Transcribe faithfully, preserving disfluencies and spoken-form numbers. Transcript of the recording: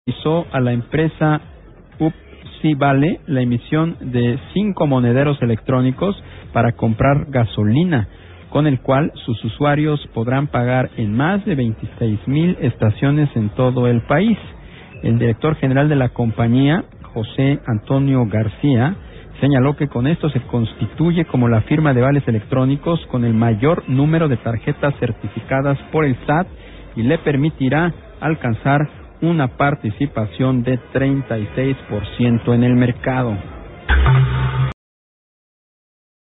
Hizo a la empresa Upsivale la emisión de cinco monederos electrónicos para comprar gasolina, con el cual sus usuarios podrán pagar en más de veintiséis mil estaciones en todo el país. El director general de la compañía, José Antonio García, señaló que con esto se constituye como la firma de vales electrónicos con el mayor número de tarjetas certificadas por el S A T y le permitirá alcanzar una participación de treinta y seis por ciento en el mercado.